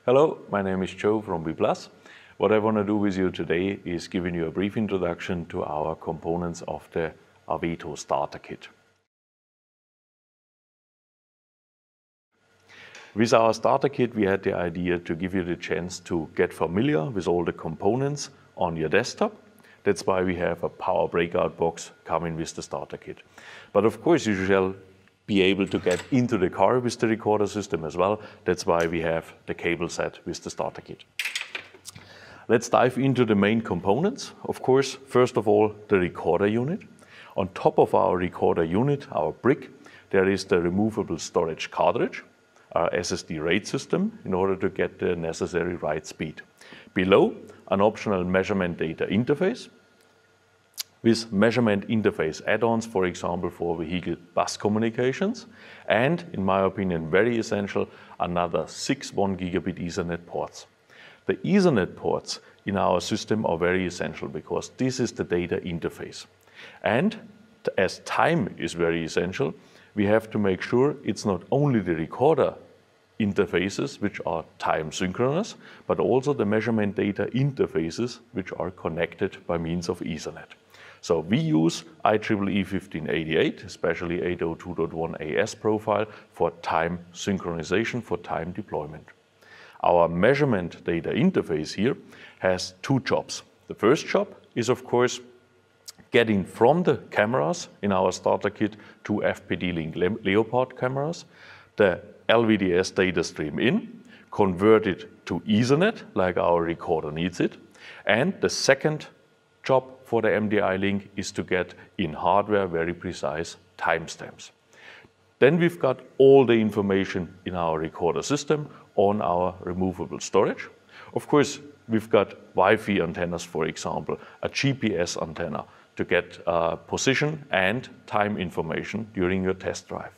Hello, my name is Joe from B+. What I want to do with you today is giving you a brief introduction to our components of the AVETO Starter Kit. With our starter kit, we had the idea to give you the chance to get familiar with all the components on your desktop. That's why we have a power breakout box coming with the starter kit. But of course, you shall be able to get into the car with the recorder system as well. That's why we have the cable set with the starter kit. Let's dive into the main components. Of course, first of all, the recorder unit. On top of our recorder unit, our brick, there is the removable storage cartridge, our SSD RAID system in order to get the necessary write speed. Below, an optional measurement data interface with measurement interface add-ons, for example, for vehicle bus communications, and, in my opinion, very essential, another 6 1 gigabit Ethernet ports. The Ethernet ports in our system are very essential because this is the data interface. And as time is very essential, we have to make sure it's not only the recorder interfaces which are time synchronous, but also the measurement data interfaces which are connected by means of Ethernet. So we use IEEE 1588, especially 802.1 AS profile for time synchronization, for time deployment. Our measurement data interface here has two jobs. The first job is, of course, getting from the cameras in our starter kit to FPD-Link Leopard cameras, the LVDS data stream in, convert it to Ethernet like our recorder needs it. And the second job for the MDI link is to get in hardware very precise timestamps. Then we've got all the information in our recorder system on our removable storage. Of course, we've got Wi-Fi antennas, for example, a GPS antenna to get position and time information during your test drive.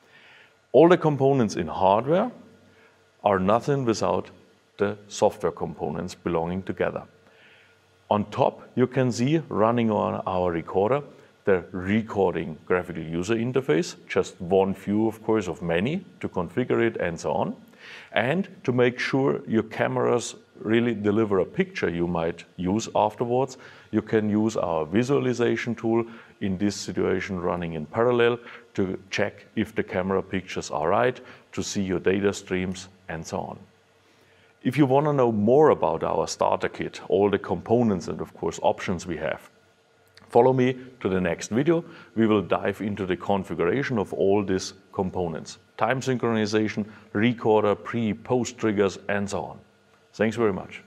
All the components in hardware are nothing without the software components belonging together. On top, you can see running on our recorder the recording graphical user interface, just one view, of course, of many to configure it and so on. And to make sure your cameras really deliver a picture you might use afterwards, you can use our visualization tool, in this situation running in parallel, to check if the camera pictures are right, to see your data streams and so on. If you want to know more about our starter kit, all the components and of course options we have, follow me to the next video. We will dive into the configuration of all these components. Time synchronization, recorder, pre-post triggers and so on. Thanks very much.